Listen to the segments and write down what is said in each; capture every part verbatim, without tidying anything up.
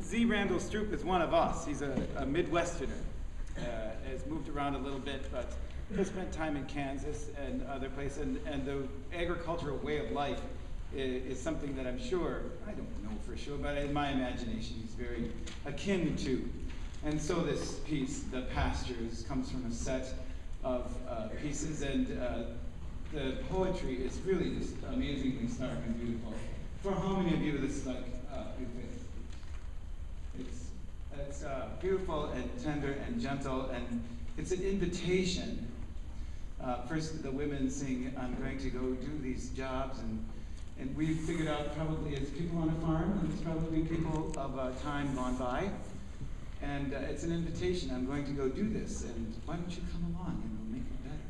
Z. Randall Stroop is one of us. He's a, a Midwesterner. Uh, has moved around a little bit, but has spent time in Kansas and other places. And, and the agricultural way of life is, is something that I'm sure, I don't know for sure, but in my imagination he's very akin to. And so this piece, The Pastures, comes from a set of uh, pieces, and uh, the poetry is really just amazingly stark and beautiful. For how many of you this is like, uh, it's, it's uh, beautiful and tender and gentle, and it's an invitation. Uh, first, the women sing, I'm going to go do these jobs, and, and we've figured out probably it's people on a farm, and it's probably people of a time gone by. And uh, it's an invitation, I'm going to go do this, and why don't you come along and we'll make it better?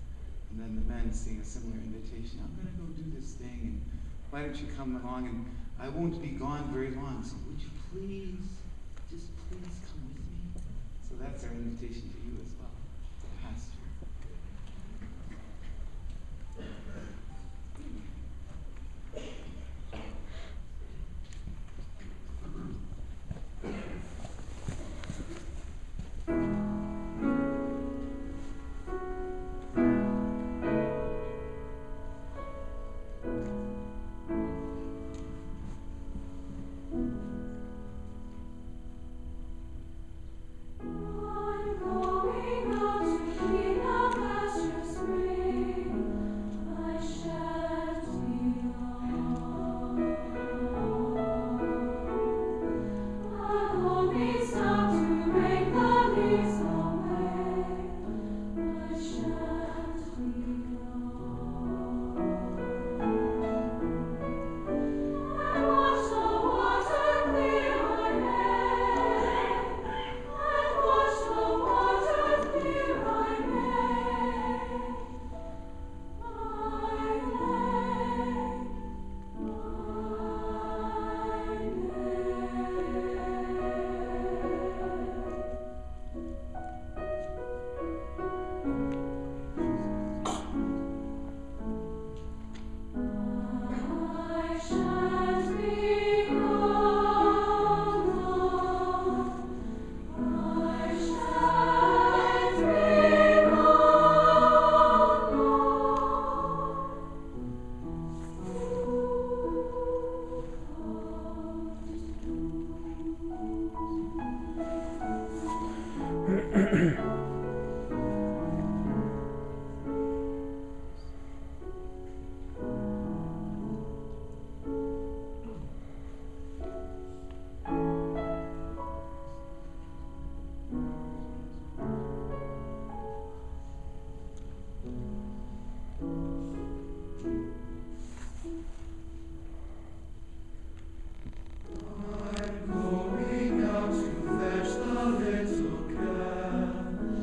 And then the men sing a similar invitation, I'm going to go do this thing, and why don't you come along, and I won't be gone very long, so would you please, just please come with me? So that's our invitation to you as well, the pastor. I'm going out to fetch the little cat.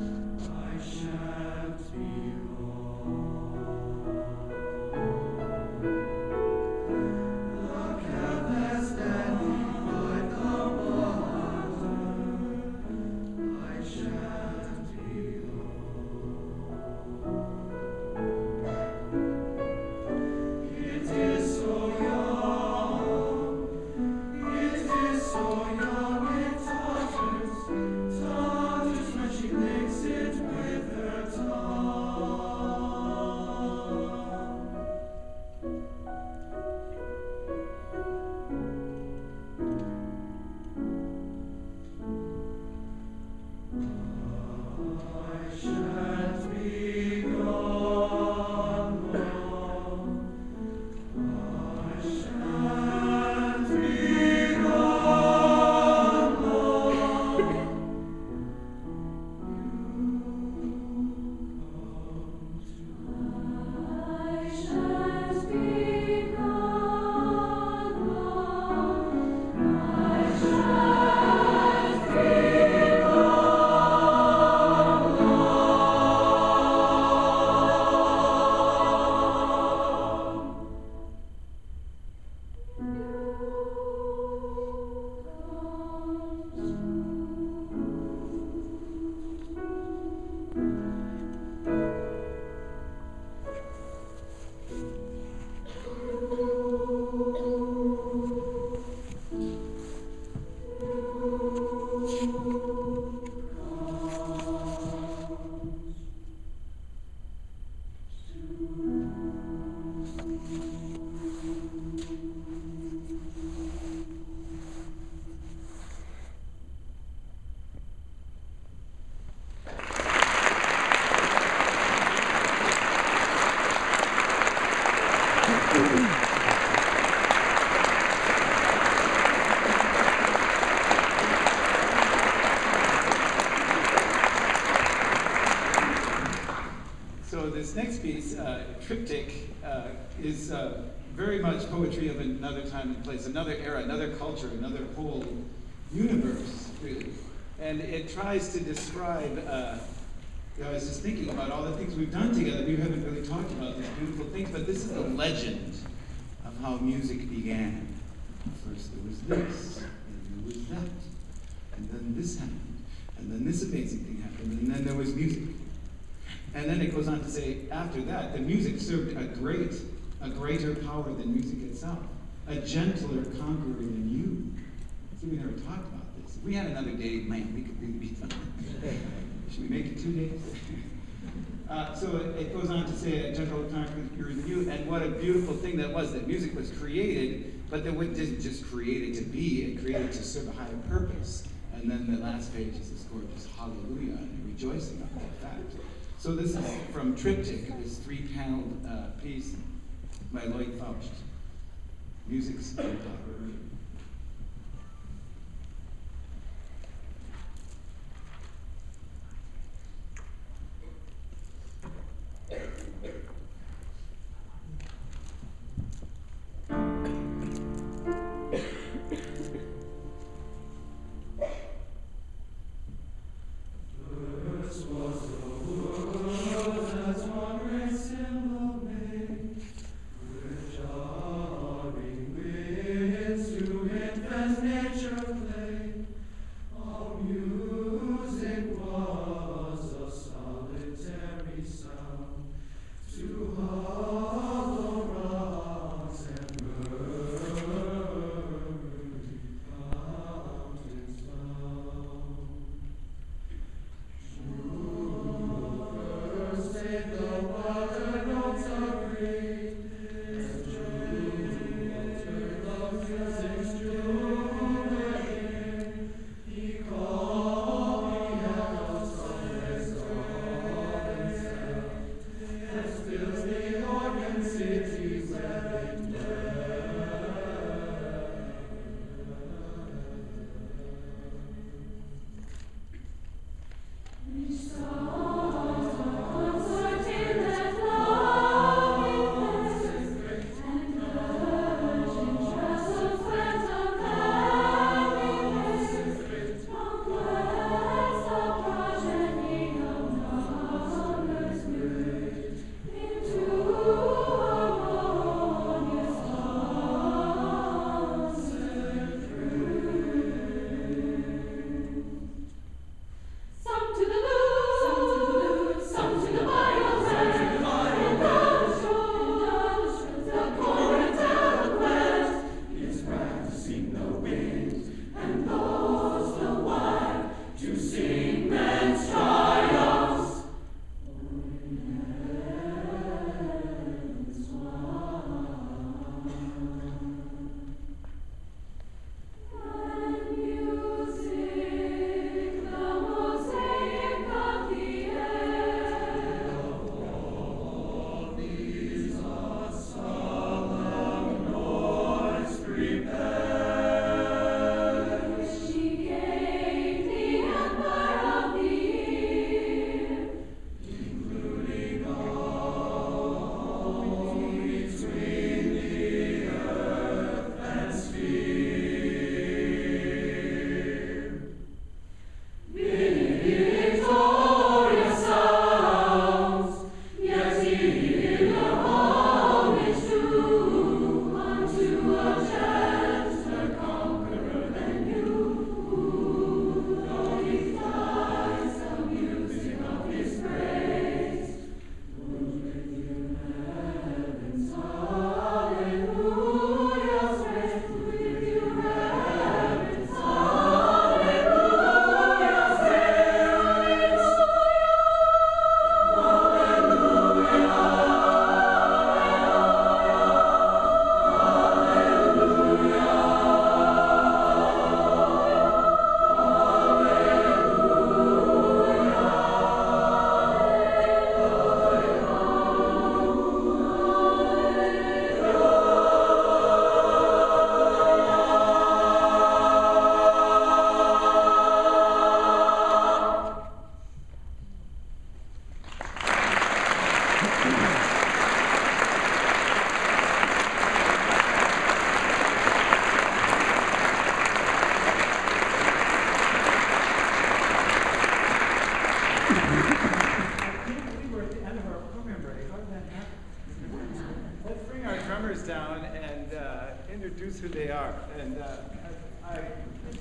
piece, uh, Triptych, uh, is uh, very much poetry of another time and place, another era, another culture, another whole universe, really. And it tries to describe, uh, you know, I was just thinking about all the things we've done together. We haven't really talked about these beautiful things, but this is the legend of how music began. First there was this, and there was that, and then this happened, and then this amazing thing happened, and then there was music. And then it goes on to say, after that, the music served a great, a greater power than music itself, a gentler conqueror than you. See, we never talked about this. If we had another day, man, we could really be done. Should we make it two days? uh, so it, it goes on to say, a gentler conqueror than you, and what a beautiful thing that was, that music was created, but that it didn't just create it to be, it created to serve a higher purpose. And then the last page is this gorgeous hallelujah and rejoicing of that fact. So this is from Triptych, this three-paneled uh, piece by Lloyd Faust. Music's power. To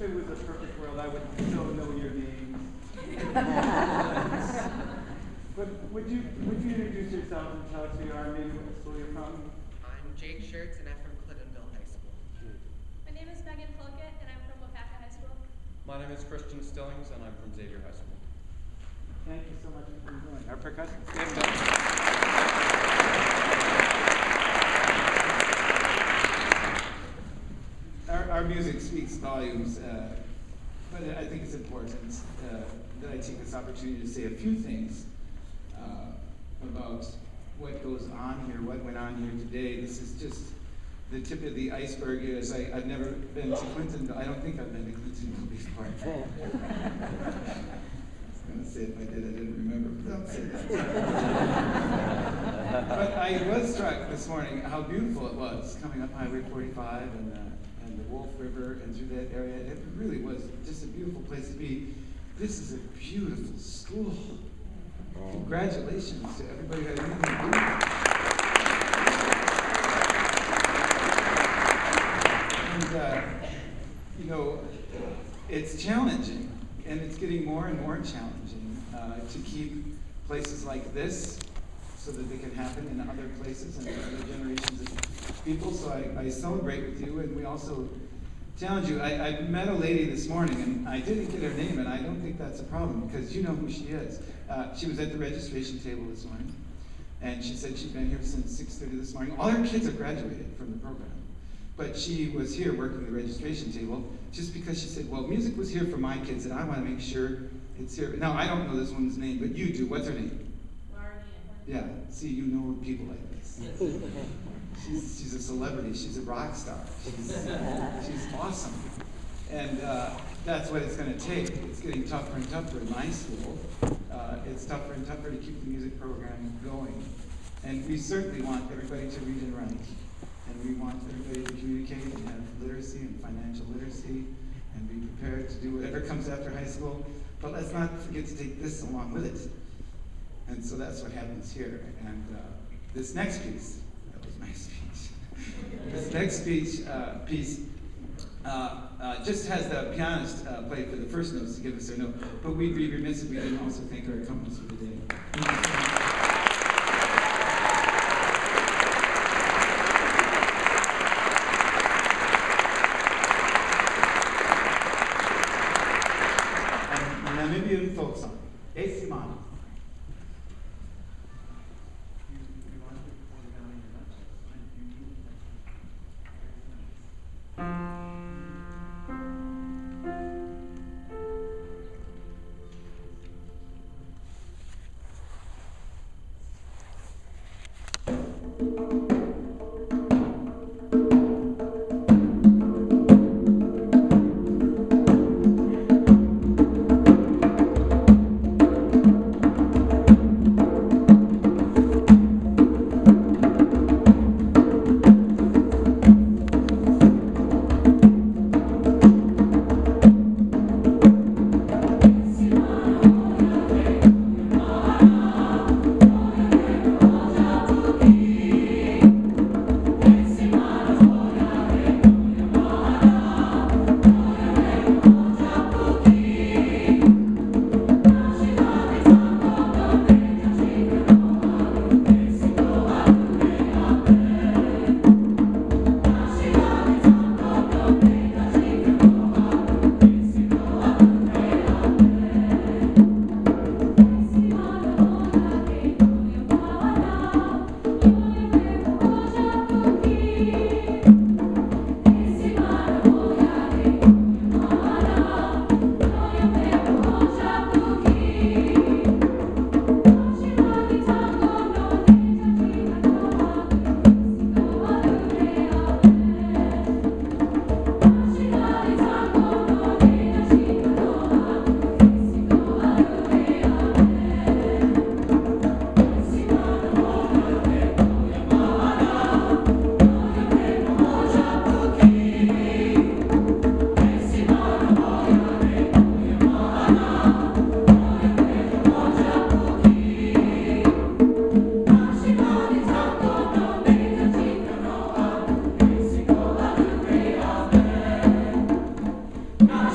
it was a perfect world, I would still know your names. But would you would you introduce yourself and tell us who you are, maybe what school you're from? I'm Jake Schertz, and I'm from Clintonville High School. My name is Megan Plunkett, and I'm from High School. My name is Christian Stillings, and I'm from Xavier High School. Thank you so much for joining. Our percussion. Our, our music speaks volumes, uh, but I think it's important uh, that I take this opportunity to say a few things uh, about what goes on here, what went on here today. This is just the tip of the iceberg. Is I, I've never been to Clintonville. I don't think I've been to Clintonville before. I was going to say if I did, I didn't remember, but don't say that. But I was struck this morning how beautiful it was coming up Highway forty-five and, uh, and the Wolf River and through that area. It really was just a beautiful place to be. This is a beautiful school. Congratulations to everybody who had anything to do with it. And, uh, you know, it's challenging, and it's getting more and more challenging uh, to keep places like this so that they can happen in other places and other generations of people. So I, I celebrate with you, and we also challenge you. I, I met a lady this morning, and I didn't get her name, and I don't think that's a problem, because you know who she is. Uh, she was at the registration table this morning, and she said she'd been here since six thirty this morning. All her kids have graduated from the program, but she was here working the registration table just because she said, well, music was here for my kids, and I want to make sure it's here. Now, I don't know this woman's name, but you do. What's her name? Yeah, see, you know people like this. She's, she's a celebrity. She's a rock star. She's, she's awesome. And uh, that's what it's going to take. It's getting tougher and tougher in my school. Uh, it's tougher and tougher to keep the music program going. And we certainly want everybody to read and write. And we want everybody to communicate and have literacy and financial literacy and be prepared to do whatever comes after high school. But let's not forget to take this along with it. And so that's what happens here. And uh, this next piece, that was my speech. This next speech uh, piece uh, uh, just has the pianist uh, play for the first notes to give us their note. But we'd be remiss if we didn't also thank our accompanist for the day. And Namibian folk song, Esimani.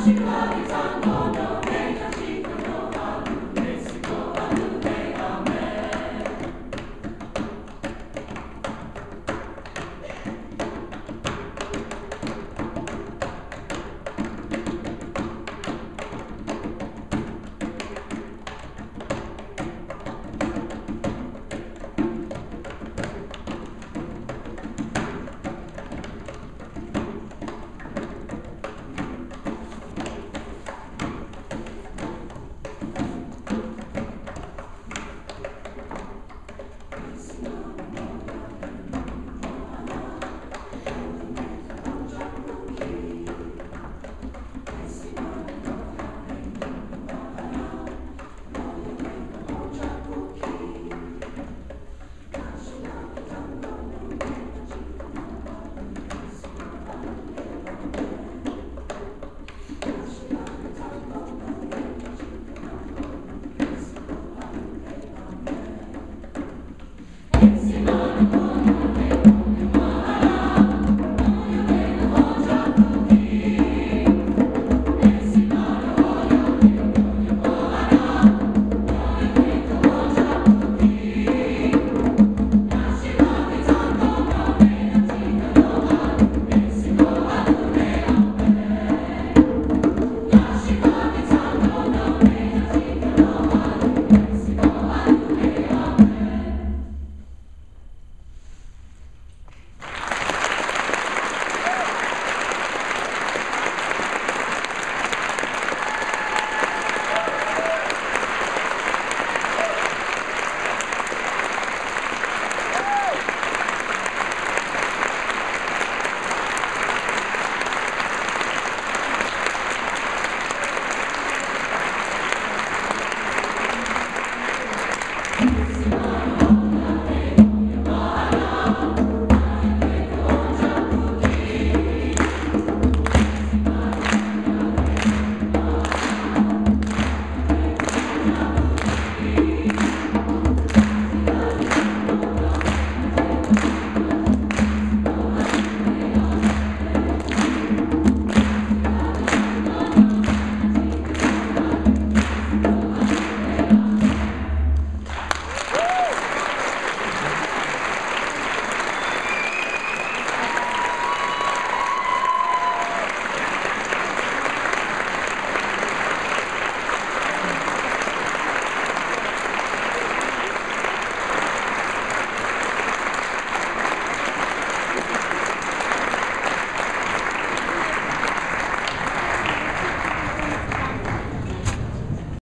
you love each other.